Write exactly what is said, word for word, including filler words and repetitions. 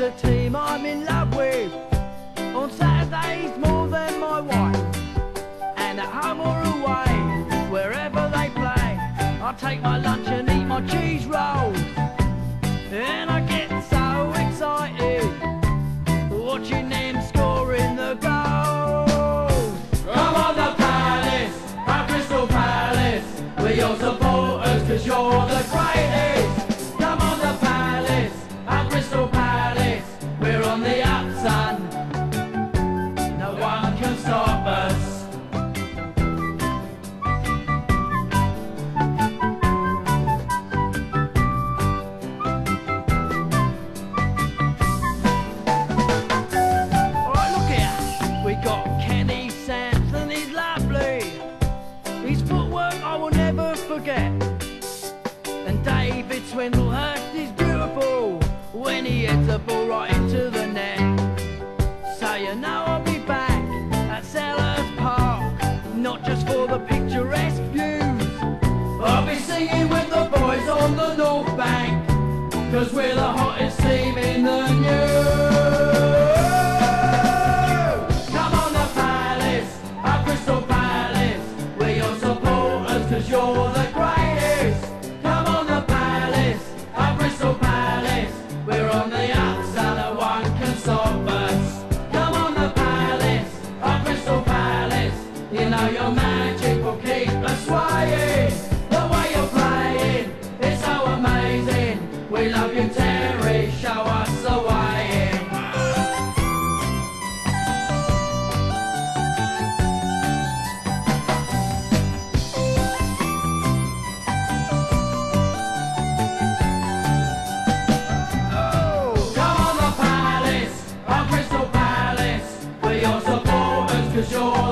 the team I'm in love with. On Saturdays more than my wife, and at home or away, wherever they play, I take my lunch and eat my cheese rolls, and I get so excited watching them scoring the goals. Come on the Palace, our Crystal Palace, we're your supporters 'cause you're the greatest. Come on the Palace, our Crystal Palace, we're on the up, son, no one can stop us. Alright, look here, we got Kenny Sanson, he's lovely, his footwork I will never forget. And David Swindlehurst is beautiful when he heads the ball right into the net. So you know I'll be back at Selhurst Park, not just for the picturesque views. I'll be singing with the boys on the North Bank, 'cause we're the hottest team in the news. Come on the Palace, our Crystal Palace, we're your supporters 'cause you're the greatest. Come on the Palace, our Crystal Palace, we're on the up, so no one can stop us. Come on the Palace, our Crystal Palace, you know your magic will keep us swaying. The way you're playing, it's so amazing. We love you, Terry, show us the way. Come on the Palace, our Crystal Palace, we're your supporters 'cause you're